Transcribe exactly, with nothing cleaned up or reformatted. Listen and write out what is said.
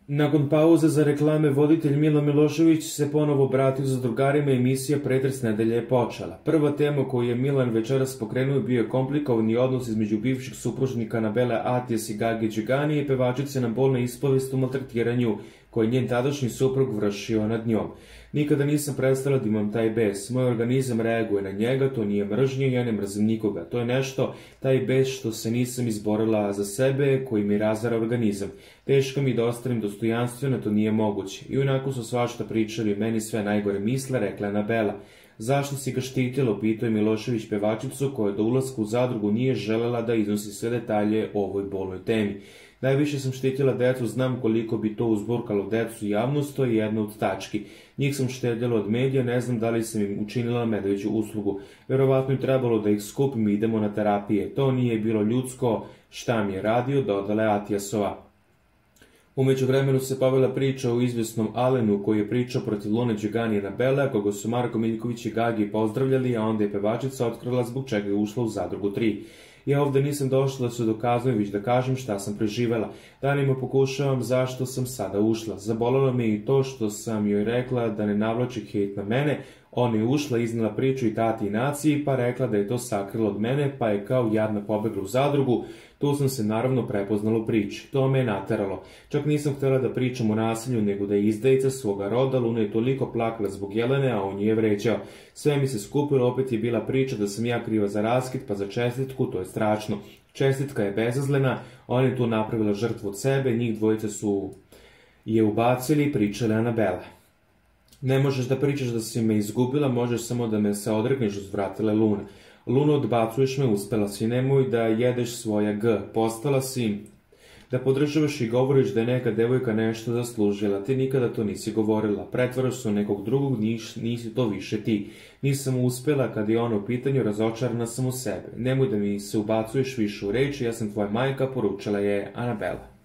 Nakon pauze za reklame, voditelj Milo Milošević se ponovo vratio za drugarima i emisija Pretres nedelje je počela. Prva tema koju je Milan večeras pokrenuo bio je komplikovani odnos između bivših supružnika Anabele Atijas i Gage Đugani i pevačice na bolne ispovest o maltretiranju koje je njen tadašnji suprug vršio nad njom. Nikada nisam prestala da imam taj bes. Moj organizam reaguje na njega, to nije mržnje, ja ne mrzim nikoga. To je nešto, taj bes što se nisam izborila za sebe, koji mi razara organizam. Teško mi da ostanem dostojanstveno, to nije moguće. I onako su svašta pričali, meni sve najgore misle, rekla Anabela. Zašto si ga štitila, pitao je Milošević pevačicu koja do ulaska u zadrugu nije želela da iznosi sve detalje o ovoj bolnoj temi. Najviše sam štitila decu, znam koliko bi to uzburkalo decu i javnost, to je jedna od tački. Njih sam štedjela od medija, ne znam da li sam im učinila medveđu uslugu. Verovatno je trebalo da ih skupim i idemo na terapije. To nije bilo ljudsko, šta mi je radio, dodala je Atijasova. Umeđu vremenu se povela priča o izvesnom Alenu koji je pričao protiv Lune Đugani i Anabele, koga su Marko Miljković i Gagi pozdravljali, a onda je pevačica otkrila zbog čega je ušla u zadrugu tri. Ja ovde nisam došla da se dokazujem, već da kažem šta sam preživela. Danima pokušavam zašto sam sada ušla. Zabolelo me i to što sam joj rekla da ne navlači hejt na mene. Ona je ušla, iznela priču i tati i naciji, pa rekla da je to sakrila od mene, pa je kao jadna pobegla u zadrugu. Tu sam se naravno prepoznala u priči. To me je nateralo. Čak nisam htjela da pričam o nasilju, nego da je izdajica svoga roda. Luna je toliko plakala zbog Jelene, a on je vređao. Sve mi se skupilo, opet je bila priča da sam ja kriva za raskid, pa za čestitku, to je strašno. Čestitka je bezazlena, ona je tu napravila žrtvu od sebe, njih dvojice su je ubacili i pričale Anabela. Ne možeš da pričaš da si me izgubila, možeš samo da me se odrekneš, uzvratila Luna. Luno, odbacuješ me, uspela si, nemoj da jedeš svoja G, postala si da podržavaš i govoriš da je neka devojka nešto zaslužila, ti nikada to nisi govorila, pretvaraš se u nekog drugog, niš, nisi to više ti. Nisam uspela kad je ono u pitanju, razočarana sam u sebe, nemoj da mi se ubacuješ više u reči, ja sam tvoja majka, poručila je Anabela.